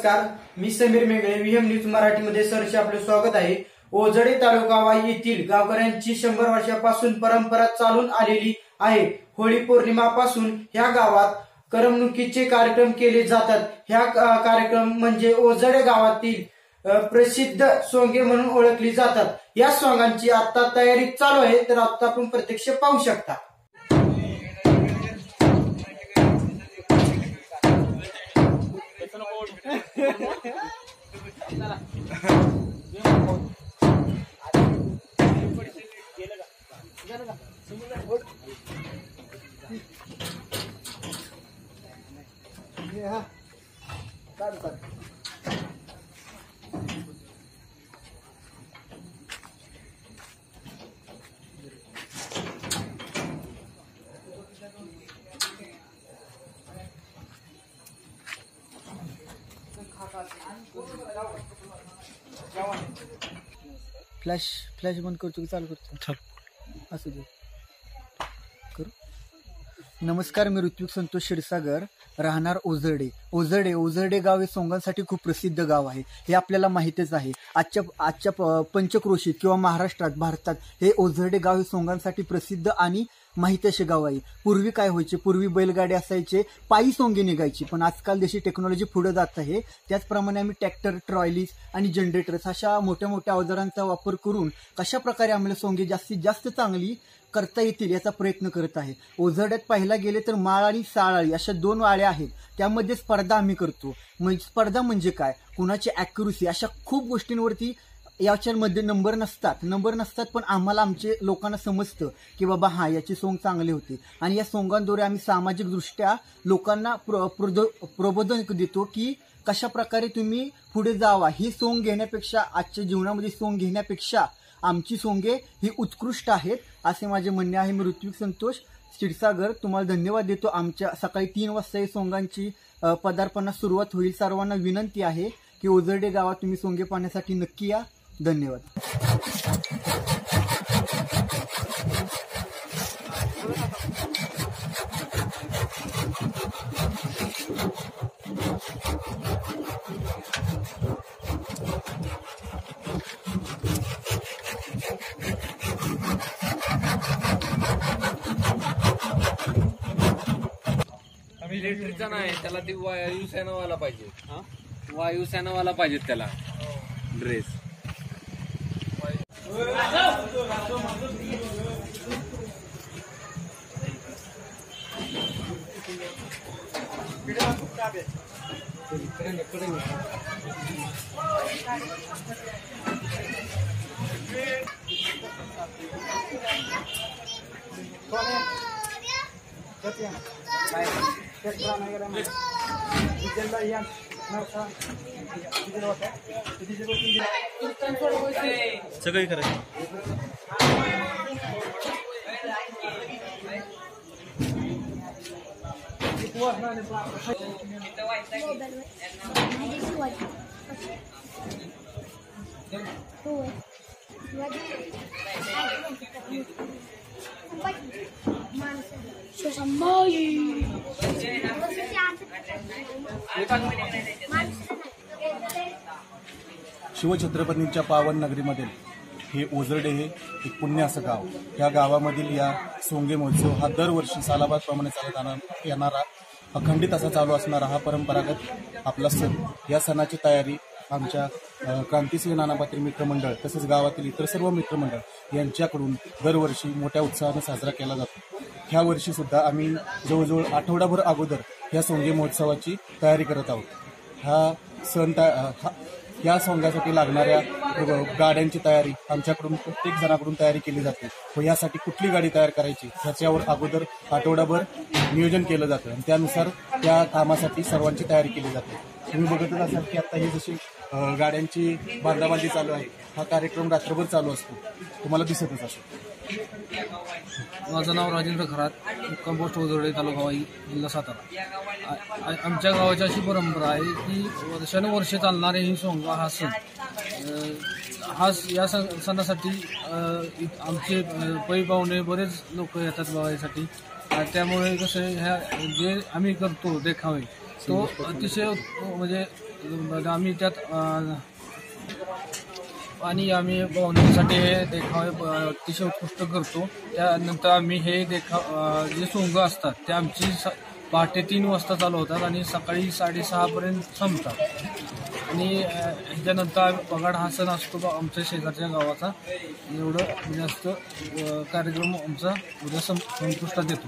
नमस्कार, मी Sameer Meghale, VM news मराठीमध्ये सरचे आपले स्वागत आहे। ओझडे तालुका वाई येथील गावकऱ्यांची 100 वर्षापासून परंपरा चालून आलेली आहे। होळी पौर्णिमापासून ह्या गावात करमणुकीचे कार्यक्रम केले जातात। ह्या कार्यक्रम म्हणजे ओझडे गावातील प्रसिद्ध सोंगे म्हणून ओळखली जातात। या सोंगांची आता तयारी चालू आहे, तर आता आपण प्रत्यक्ष पाहू शकता। फ्लॅश बंद करतो की चालू करतो? असू दे, करू। नमस्कार, मी ऋत्विक संतोष क्षीरसागर, राहणार ओझरडे गाव हे सोंगांसाठी खूप प्रसिद्ध गाव आहे, हे आपल्याला माहितीच आहे। आजच्या पंचक्रोशीत किंवा भारतात हे ओझरडे गाव हे सोंगांसाठी प्रसिद्ध आणि माहिती असे गाव आहे। पूर्वी काय व्हायचे, पूर्वी बैलगाडी असायचे, पायी सोंगे निघायची, पण आजकाल जशी टेक्नॉलॉजी पुढे जात आहे त्याचप्रमाणे आम्ही ट्रॅक्टर, ट्रॉलीज आणि जनरेटर्स अशा मोठ्या मोठ्या अवजारांचा वापर करून कशा प्रकारे आम्हाला सोंगे जास्तीत जास्त चांगली करता येतील याचा प्रयत्न करत आहे। ओझरड्यात पाहायला गेले तर माळ आणि साळाळी अशा 2 वाड्या आहेत, त्यामध्ये स्पर्धा आम्ही करतो। स्पर्धा म्हणजे काय, कुणाची ॲक्युरसी, अशा खूप गोष्टींवरती याच्यामध्ये नंबर नसतात, पण आम्हाला आमचे लोकांना समजतं की बाबा याची सोंग चांगली होती, आणि या सोंगांद्वारे आम्ही सामाजिक दृष्ट्या लोकांना प्रबोधन देतो की कशा प्रकारे तुम्ही पुढे जावा। ही सोंग घेण्यापेक्षा, आजच्या जीवनामध्ये सोंग घेण्यापेक्षा आमची सोंगे ही उत्कृष्ट आहेत असे माझे म्हणणे आहे। मी ऋत्विक संतोष क्षीरसागर तुम्हाला धन्यवाद देतो। आमच्या सकाळी 3 वाजता या सोंगांची पदार्पणास सुरुवात होईल। सर्वांना विनंती आहे की ओझरडे गावात तुम्ही सोंगे पाहण्यासाठी नक्की या। धन्यवाद। इलेक्ट्रिकचा नाही, त्याला ती वायुसेनावाला पाहिजे। वायुसेनावाला पाहिजे त्याला ड्रेस। सगळी करायचं। शिवछत्रपतींच्या पावन नगरीमधील हे ओझरडे हे एक पुण्य असं गाव। या गावामधील या सोंगे महोत्सव हा दरवर्षी सालाबादप्रमाणे चालत येणारा, अखंडित असा चालू असणारा हा परंपरागत आपला सण। या सणाची तयारी आमच्या क्रांतिसिंह नाना पाटील मित्रमंडळ तसेच गावातील इतर सर्व मित्रमंडळ यांच्याकडून दरवर्षी मोठ्या उत्साहाने साजरा केला जातो। ह्या वर्षी सुद्धा आम्ही जवळजवळ आठवडाभर अगोदर या सोंगे महोत्सवाची तयारी करत आहोत। हा सण या सोंग्यासाठी लागणाऱ्या गाड्यांची तयारी आमच्याकडून प्रत्येक जणाकडून तयारी केली जाते, व यासाठी कुठली गाडी तयार करायची ह्याच्यावर अगोदर आठवडाभर नियोजन केलं जातं, आणि त्यानुसार त्या कामासाठी सर्वांची तयारी केली जाते। तुम्ही बघतच असाल की आता ही जशी गाड्यांची बांधाबांधी चालू आहे, हा कार्यक्रम रात्रभर चालू असतो, तुम्हाला दिसतच असेल। माझं नाव राजेंद्र खरात, कंपोस्ट ओझरडे, तालुका वाई, जिल्हा सातारा। आमच्या गावाची अशी परंपरा आहे की वर्षानुवर्षे चालणारे ही सोंग हा सण, या सणासाठी आमचे पै पाहुणे बरेच लोक येतात बघायसाठी। त्यामुळे कसं ह्या जे आम्ही करतो देखावे तो अतिशय म्हणजे आम्ही त्यात आणि आम्ही बाउंड्रीसाठी हे देखावे अतिशय उत्कृष्ट करतो. त्यानंतर आम्ही हे जे सोंग असतात ते आमची पहाटे 3 वाजता चालू होतात आणि सकाळी 6:30 संपतात. आणि ह्याच्यानंतर पगाड हा सण असतो आमच्या शेजारच्या गावाचा. एवढं जास्त कार्यक्रम आमचा उद्या संपुष्टात येतो.